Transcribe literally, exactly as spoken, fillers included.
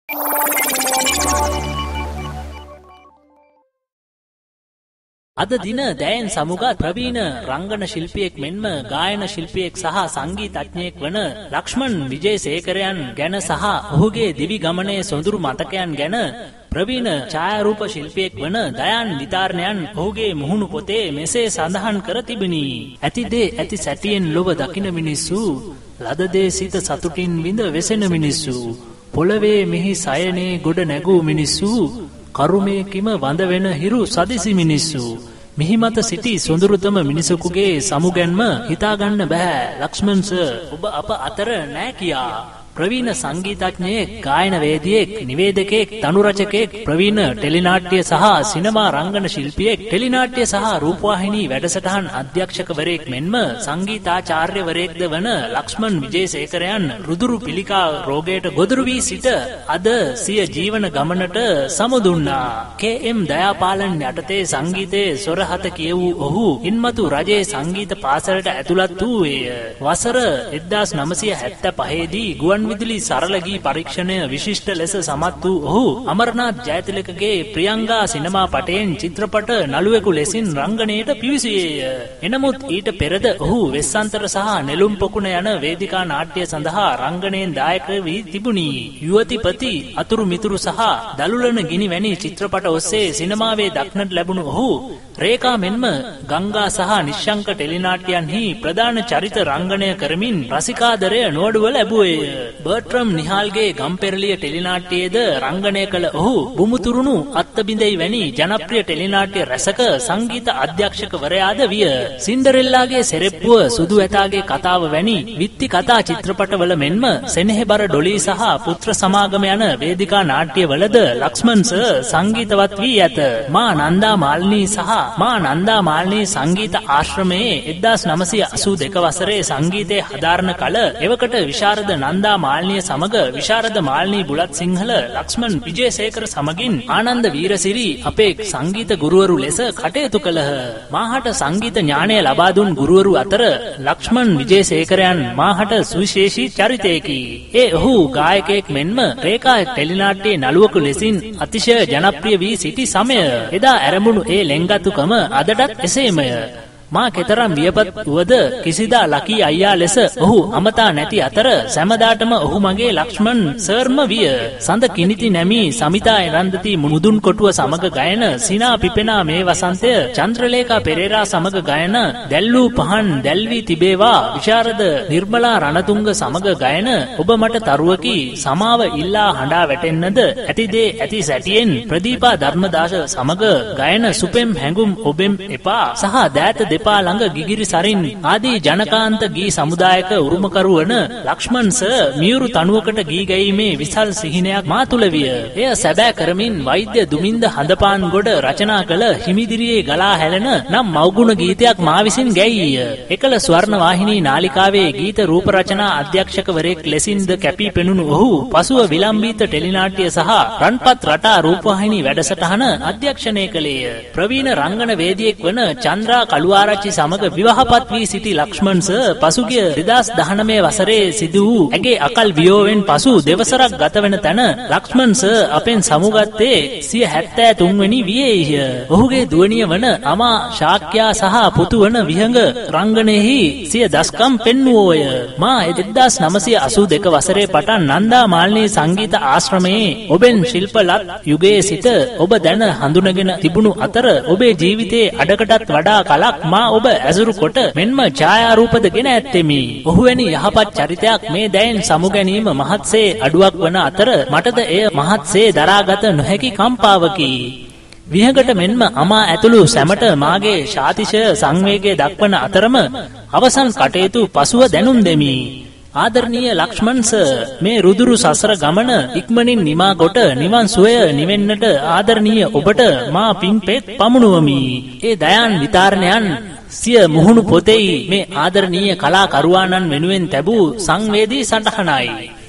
අද දින දැයන් සමුගත් ප්‍රවීණ රංගන ශිල්පියෙක් මෙන්ම ගායන ශිල්පියෙක් සහ සංගීතඥයෙක් වන ලක්ෂ්මන් විජේසේකරයන් ගැන සහ ඔහුගේ දිවි ගමනේ සොඳුරු මතකයන් ගැන ප්‍රවීණ ඡායාරූප ශිල්පියෙක් වන දයාන් විතාරණයන් ඔහුගේ මුහුණු පොතේ මෙසේ සඳහන් කර තිබෙනි. ඇති දේ ඇති සැටියෙන් ලොව දකින මිනිස්සු, ලද දේ සිත සතුටින් විඳ වෙසෙන මිනිස්සු, පොළවේ මෙහි සයනේ ගොඩ නැගූ මිනිස්සු, කරුමේකිම වඳ වෙන හිරු සදිසි මිනිස්සු, මිහි මත සිටි සොඳුරුතම මිනිසෙකුගේ සමුගැන්ම හිතාගන්න බෑ. ලක්ෂ්මන් සර් ඔබ අප අතර නෑ කියා. ප්‍රවීණ සංගීතඥයෙක්, ගායන වේදියෙක්, නිවේදකයෙක්, තනු රචකයෙක්, ප්‍රවීණ ටෙලිනාට්‍ය සහ සිනමා රංගන ශිල්පියෙක්, ටෙලිනාට්‍ය සහ රූපවාහිනී වැඩසටහන් අධ්‍යක්ෂකවරයෙක් මෙන්ම සංගීතාචාර්යවරයෙක්ද වන ලක්ෂ්මන් විජේසේකරයන් රුදුරු පිළිකා රෝගයට ගොදුරු වී සිට අද සිය ජීවන ගමනට සමුදුන්නා. කේ එම් දයාපාලන් යටතේ සංගීතයේ සොරහත කියවූ ඔහු ඉන්මතු රජයේ සංගීත පාසලට ඇතුළත් වූයේය. වසර එක්දාස් නවසිය හැත්තෑ දී ගුවන් විදුලි සරල ගී පරීක්ෂණය විශිෂ්ට ලෙස සමත් වූ ඔහු අමරනාත් ජයතිලකගේ ප්‍රියංගා සිනමා පටයෙන් චිත්‍රපට නළුවෙකු ලෙසින් රංගනයට පිවිසියේය. එනමුත් ඊට පෙරද ඔහු වෙස්සන්තර සහ නෙළුම් පොකුණ යන වේදිකා නාට්‍ය සඳහා රංගනයෙන් දායක වී තිබුණි. යුවතිපති, අතුරු මිතුරු සහ දලුලන ගිනි වැනි චිත්‍රපට ඔස්සේ සිනමාවේ දක්නට ලැබුණු ඔහු රේඛා මෙන්ම ගංගා සහ නිශ්ශංක ටෙලිනාට්‍යයන්හි ප්‍රධාන චරිත රංගනය කරමින් රසිකාදරය නොඅඩුව ලැබුවේය. බර්ට්‍රම් නිහාල්ගේ ගම්පෙරළිය ටෙලිනාට්‍යයේද රංගනය කළ ඔහු බුමුතුරුණු අත්තබිඳයි වැනි ජනප්‍රිය ටෙලිනාට්‍ය රැසක සංගීත අධ්‍යක්ෂකවරයාද විය. සින්ඩරෙල්ලාගේ සෙරෙප්පුව, සුදු ඇතාගේ කතාව වැනි විත්ති කතා චිත්‍රපටවල මෙන්ම සෙනෙහබර ඩොලී සහ පුත්‍ර සමාගම යන වේදිකා නාට්‍යවලද ලක්ෂ්මන් සර් සංගීතවත් වී ඇත. මා නන්දා මාල්නී සහ මා නන්දා මාල්නී සංගීත ආශ්‍රමයේ එක්දාස් නවසිය අසූ දෙක වසරේ සංගීතයේ හදාරන කල එවකට විශාරද නන්දා මාල්නිය සමග විශාරද මාල්නී බුලත් සිංහල ලක්ෂ්මන් විජේසේකර සමගින් ආනන්ද වීරසිරි අපේ සංගීත ගුරුවරු ලෙස කටයුතු කළහ. මාහට සංගීත ඥානය ලබා දුන් ගුරුවරු අතර ලක්ෂ්මන් විජේසේකරයන් මාහට සුවිශේෂී චරිතයකි. ඒ ඔහු ගායකයෙක් මෙන්ම රේඛා ටෙලිනාට්‍යයේ නළුවෙකු ලෙසින් අතිශය ජනප්‍රිය වී සිටි සමය. එදා ආරම්භුණු ඒ ලෙන්ගතුකම අදටත් එසේමය. මා කෙතරම් වියපත් වුවද කිසිදා ලකී අයියා ලෙස ඔහු අමතා නැති අතර සැමදාටම ඔහු මගේ ලක්ෂ්මන් සර්ම විය. සඳ කිනිති නැමී සමිතා එරන්දති මුදුන් කොටුව සමග ගයන සිනා පිපෙනා මේ වසන්තය, චන්ද්‍රලේඛා පෙරේරා සමග ගයන දැල්ලූ පහන් දැල්වී තිබේවා, විශාරද නිර්මලා රණතුංග සමග ගයන ඔබ මට තරුවකි, සමාව ඉල්ලා හඬා වැටෙන්නද, ඇතිදේ ඇති සැටියෙන් ප්‍රදීපා ධර්මදාස සමග ගයන සුපෙම් හැඟුම් ඔබෙම් එපා සහ දෑත දෙපා ළඟ ගිගිරි සරින් ආදී ජනකාන්ත ගී සමුදායක උරුමකරු වන ලක්ෂ්මන් සර් මියුරු තනුවකට ගී ගැයීමේ විසල් සිහිනයක් මා තුළ විය. එය සැබෑ කරමින් වෛද්‍ය දුමින්ද හඳපාන් ගොඩ රචනා කළ හිමිදිරියේ ගලා හැලෙන නම් මව්ගුණ ගීතයක් මා විසින් ගැයීය. එකල ස්වර්ණ වාහිනී නාලිකාවේ ගීත රූප රචනා අධ්‍යක්ෂකවරයෙක් ලෙසින්ද කැපී පෙනුණු ඔහු පසුව විලම්බීත ටෙලිනාට්‍ය සහ රන්පත් රටා රූපවාහිනී වැඩසටහන අධ්‍යක්ෂණය කළේය. ප්‍රවීණ රංගන වේදියෙක් වන චන්ද්‍රා කළුආරච්චි සමග විවාහපත් වී සිටි ලක්ෂ්මන් සර් පසුගිය දෙදාස් දහනවය වසරේ සිදු වූ ඇගේ අකල් වියෝවෙන් පසු දෙවසරක් ගත වෙන තැන ලක්ෂ්මන් සර් අපෙන් සමුගත්තේ සිය හැත්තෑ තුන් වෙනි වියේය. ඔහුගේ දුවනිය වන අමා ශාක්‍යා සහ පුතු වන විහඟ රංගනයෙහි සිය දස්කම් පෙන්වුවෝය. මා එක්දාස් නවසිය අසූ දෙක වසරේ පටන් නන්දා මාල්නී සංගීත ආශ්‍රමයේ ඔබෙන් ශිල්පලත් යුගයේ සිට ඔබ දැන හඳුනගෙන තිබුණු අතර ඔබේ ජීවිතයේ අඩකටත් වඩා කලක් මා ඔබ ඇසුරු කොට මෙන්ම ඡායාරූපද ගෙන ඇත්තෙමි. ඔහු වැනි යහපත් චරිතයක් මේ දැයින් සමුගැනීම මහත්සේ අඩුවක් වන අතර මටද එය මහත්සේ දරාගත නොහැකි කම්පාවකි. විහඟට මෙන්ම අමා ඇතුළු සැමට මාගේ ශාතිශය සංවේගය දක්වන අතරම අවසන් කටයුතු පසුව දැනුම් දෙමි. ආදරණීය ලක්ෂ්මන් සර්, මේ රුදුරු සසර ගමන ඉක්මනින් නිමා කොට නිවන් සුවය නිවෙන්නට ආදරණීය ඔබට මා පින්පෙත් පමුණුවමි. ඒ දයාන් විතාරණයන් සිය මුහුණු පොතේ මේ ආදරණීය කලාකරුවාණන් වෙනුවෙන් තැබූ සංවේදී සටහනයි.